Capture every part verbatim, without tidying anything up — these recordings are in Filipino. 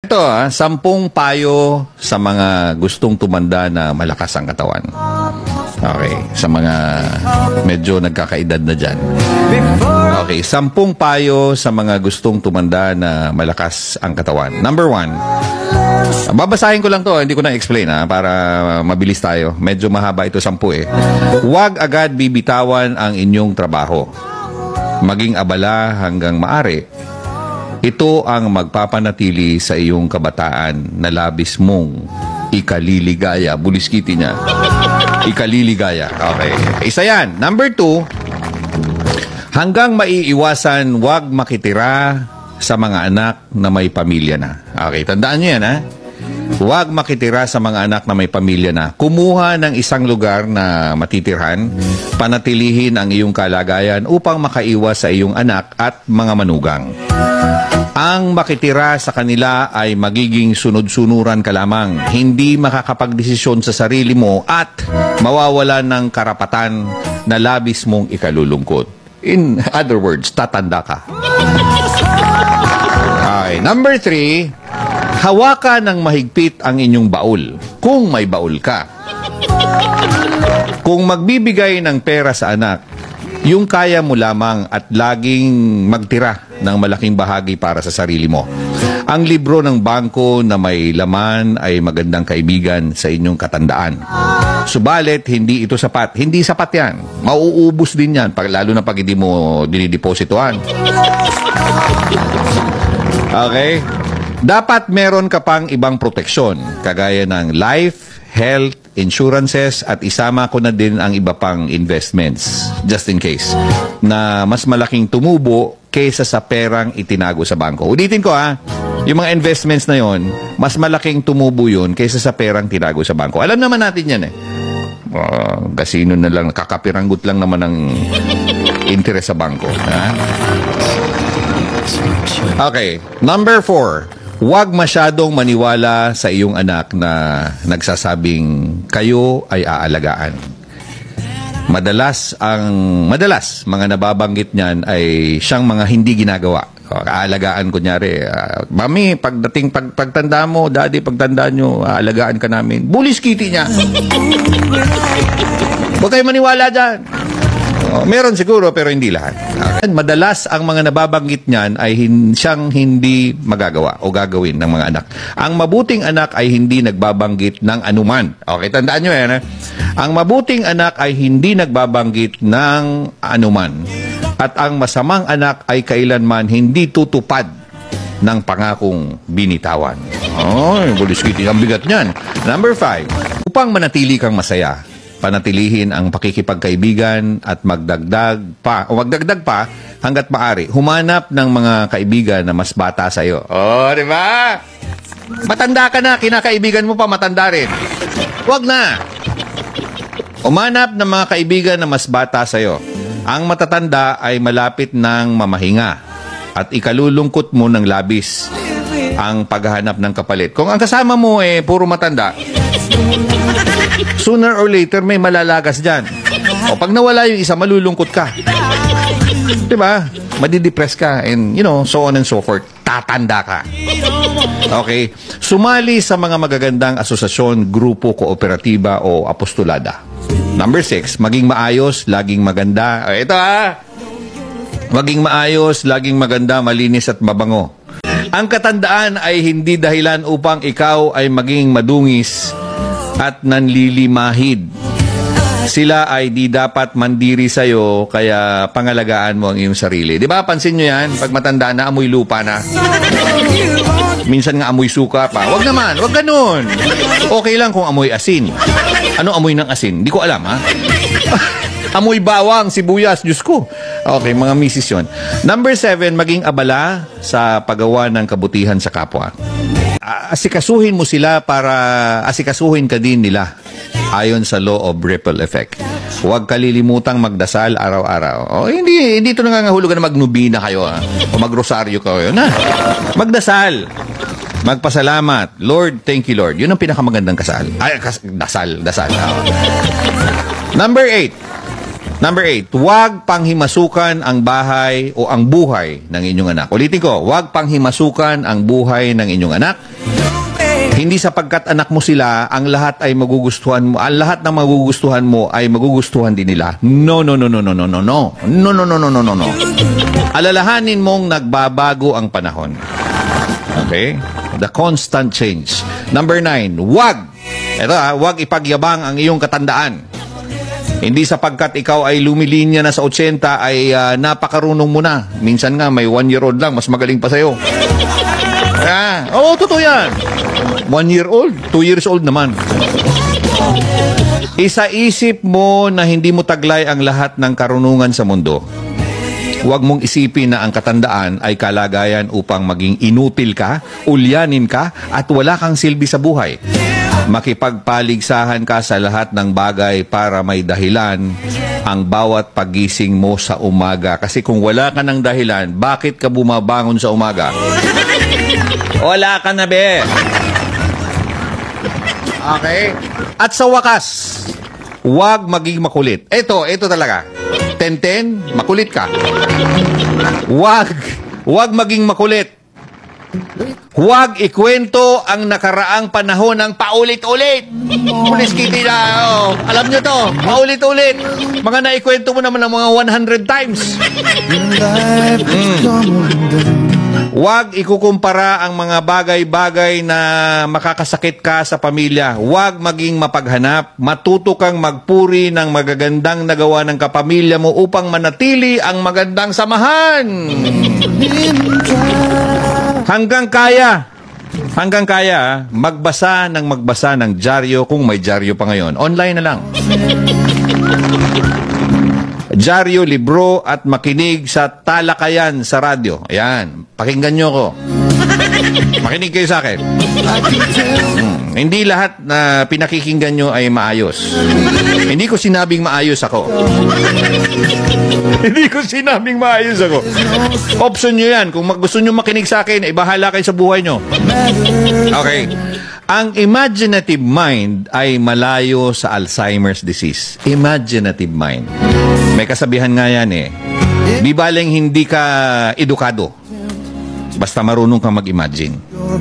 Ito ah, sampung payo sa mga gustong tumanda na malakas ang katawan. Okay, sa mga medyo nagkakaedad na dyan. Okay, sampung payo sa mga gustong tumanda na malakas ang katawan. Number one, babasahin ko lang to, hindi ko na explain ha, para mabilis tayo. Medyo mahaba ito, sampu eh. Huwag agad bibitawan ang inyong trabaho. Maging abala hanggang maaari. Ito ang magpapanatili sa iyong kabataan na labis mong ikaliligaya. Buliskiti niya. Ikaliligaya. Okay. Isa yan. Number two, hanggang maiiwasan, huwag makitira sa mga anak na may pamilya na. Okay, tandaan niyo yan ha. Huwag makitira sa mga anak na may pamilya na. Kumuha ng isang lugar na matitirhan, panatilihin ang iyong kalagayan upang makaiwas sa iyong anak at mga manugang. Ang makitira sa kanila ay magiging sunod-sunuran ka lamang, hindi makakapagdesisyon sa sarili mo at mawawala ng karapatan na labis mong ikalulungkot. In other words, tatanda ka. Okay, number three, hawakan ng mahigpit ang inyong baul, kung may baul ka. Kung magbibigay ng pera sa anak, yung kaya mo lamang at laging magtira ng malaking bahagi para sa sarili mo. Ang libro ng bangko na may laman ay magandang kaibigan sa inyong katandaan. Subalit, hindi ito sapat. Hindi sapat yan. Mauubos din yan, pag, lalo na pag hindi mo dinidepositoan. Okay? Dapat meron ka pang ibang proteksyon, kagaya ng life, health, insurances, at isama ko na din ang iba pang investments, just in case, na mas malaking tumubo kaysa sa perang itinago sa bangko. Ulitin ko ha, yung mga investments na yon, mas malaking tumubo yun kaysa sa perang tinago sa bangko. Alam naman natin yan eh. Uh, kasino na lang, kakapiranggut lang naman ang interest sa bangko. Ha? Okay, number four. Huwag masyadong maniwala sa iyong anak na nagsasabing kayo ay aalagaan. Madalas ang madalas mga nababanggit niyan ay siyang mga hindi ginagawa. Aalagaan kunyari, uh, mami, pagdating pag, pagtanda mo, daddy, pagtanda nyo, aalagaan ka namin. Buliskiti niya. Huwag kayo maniwala dyan. Oh, meron siguro pero hindi lahat. Okay. Madalas ang mga nababanggit niyan ay hin siyang hindi magagawa o gagawin ng mga anak. Ang mabuting anak ay hindi nagbabanggit ng anuman. Okay, tandaan nyo yan. Eh? Ang mabuting anak ay hindi nagbabanggit ng anuman. At ang masamang anak ay kailanman hindi tutupad ng pangakong binitawan. Oh, buliskiti, ang bigat niyan. Number five, upang manatili kang masaya, panatilihin ang pakikipagkaibigan at magdagdag pa, o magdagdag pa hanggat maaari. Humanap ng mga kaibigan na mas bata sa iyo. Oh, di ba? Matanda ka na, kinakaibigan mo pa matanda rin. Huwag na. Humanap ng mga kaibigan na mas bata sa iyo. Ang matatanda ay malapit ng mamahinga at ikalulungkot mo ng labis ang paghahanap ng kapalit. Kung ang kasama mo eh puro matanda, sooner or later may malalagas dyan. O pag nawala yung isa, malulungkot ka. Diba? Madidepress ka and you know, so on and so forth. Tatanda ka. Okay? Sumali sa mga magagandang asosasyon, grupo, kooperatiba o apostolada. Number six, maging maayos, laging maganda. Ito ha! Maging maayos, laging maganda, malinis at mabango. Ang katandaan ay hindi dahilan upang ikaw ay maging madungis at nanlilimahid. Sila ay di dapat mandiri sa'yo, kaya pangalagaan mo ang iyong sarili. Di ba? Pansin nyo yan? Pag matanda na, amoy lupa na. Minsan nga amoy suka pa. Wag naman, wag ganun. Okay lang kung amoy asin. Ano amoy ng asin? Di ko alam, ha? Amoy bawang, sibuyas, Diyos ko. Okay, mga misis yun. Number seven, maging abala sa paggawa ng kabutihan sa kapwa. Asikasuhin mo sila para asikasuhin ka din nila ayon sa law of ripple effect. Huwag kalilimutang magdasal araw-araw. O, hindi, hindi ito nangangahulugan na magnubina kayo, ha? O magrosaryo kayo. Na, magdasal. Magpasalamat. Lord, thank you, Lord. Yun ang pinakamagandang kasal. Ay, kas dasal, dasal. Oh. Number eight. Number eight, huwag panghimasukan ang bahay o ang buhay ng inyong anak. Ulitin ko, huwag panghimasukan ang buhay ng inyong anak. Hindi sapagkat anak mo sila, ang lahat ay magugustuhan mo. Ang lahat ng magugustuhan mo ay magugustuhan din nila. No, no, no, no, no, no, no, no. No, no, no, no, no, no, no. Alalahanin mong nagbabago ang panahon. Okay? The constant change. Number nine, huwag. Ito ha, huwag ipagyabang ang iyong katandaan. Hindi sapagkat ikaw ay lumilinya na sa eighty ay uh, napakarunong mo na. Minsan nga may one year old lang, mas magaling pa sa'yo. Ah, oo, totoo yan. One year old, two years old naman. Isa-isip mo na hindi mo taglay ang lahat ng karunungan sa mundo. Huwag mong isipin na ang katandaan ay kalagayan upang maging inutil ka, ulyanin ka, at wala kang silbi sa buhay. Makipagpaligsahan ka sa lahat ng bagay para may dahilan ang bawat pagising mo sa umaga. Kasi kung wala ka ng dahilan, bakit ka bumabangon sa umaga? Wala ka na, be. Okay? At sa wakas, huwag maging makulit. Ito, ito talaga. ten ten, makulit ka. Huwag, huwag maging makulit. Huwag ikwento ang nakaraang panahon ng paulit-ulit. Pulis kitty na, oh. Alam nyo to, paulit-ulit. Mga naikwento mo naman ng mga one hundred times. Mm. Huwag ikukumpara ang mga bagay-bagay na makakasakit ka sa pamilya. Huwag maging mapaghanap. Matuto kang magpuri ng magagandang nagawa ng kapamilya mo upang manatili ang magandang samahan. Hanggang kaya, hanggang kaya, magbasa ng magbasa ng dyaryo kung may dyaryo pa ngayon. Online na lang. Dyaryo, libro, at makinig sa talakayan sa radyo. Ayan, pakinggan nyo ko. Makinig kayo sa akin. Hmm. Hindi lahat na pinakikinggan nyo ay maayos. Hindi ko sinabing maayos ako. Hindi ko sinabing maayos ako. Option nyo yan. Kung gusto nyo makinig sa akin, ay bahala kayo sa buhay nyo. Okay. Ang imaginative mind ay malayo sa Alzheimer's disease. Imaginative mind. May kasabihan nga yan eh. Di baling hindi ka edukado. Basta marunong kang mag-imagine.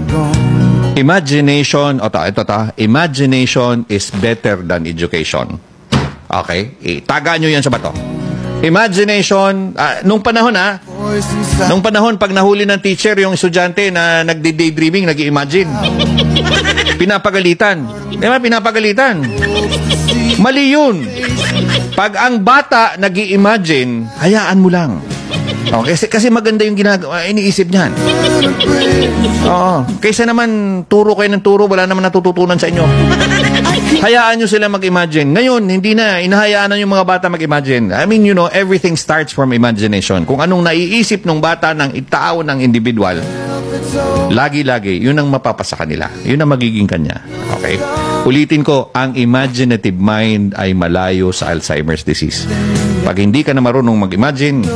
Imagination, o ta, ito ta, imagination is better than education. Okay? Itaga nyo yan sa bato. Imagination, uh, nung panahon ha, nung panahon pag nahuli ng teacher yung estudyante na nagdi-daydreaming, nag-i-imagine. Pinapagalitan. Di ba? Pinapagalitan. Mali yun. Pag ang bata nag-i-imagine, hayaan mo lang. Okay, kasi, kasi maganda yung ginagawa, iniisip niyan. Oo. Kaysa naman turo kayo ng turo, wala naman natututunan sa inyo. Hayaan nyo sila mag-imagine. Ngayon, hindi na. Inahayaan na yung mga bata mag-imagine. I mean, you know, everything starts from imagination. Kung anong naiisip ng bata, ng tao, ng individual, lagi-lagi, yun ang mapapasa kanila. Yun ang magiging kanya. Okay? Ulitin ko, ang imaginative mind ay malayo sa Alzheimer's disease. Pag hindi ka na marunong mag-imagine,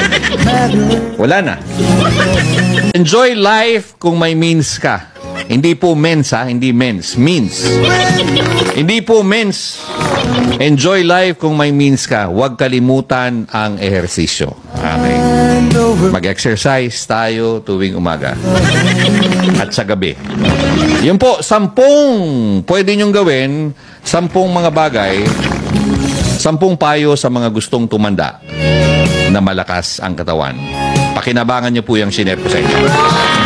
wala na. Enjoy life kung may means ka. Hindi po mens ha, hindi mens. Means. Hindi po mens. Enjoy life kung may means ka. Huwag kalimutan ang ehersisyo. Okay. Mag-exercise tayo tuwing umaga. At sa gabi. Yun po, sampung pwede nyong gawin, sampung mga bagay, sampung payo sa mga gustong tumanda na malakas ang katawan. Pakinabangan niyo po yung sinare ko sa inyo.